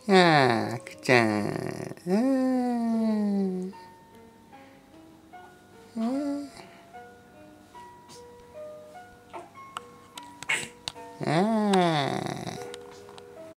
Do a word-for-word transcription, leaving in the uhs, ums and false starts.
ああ、くちゃん。うんうん。あ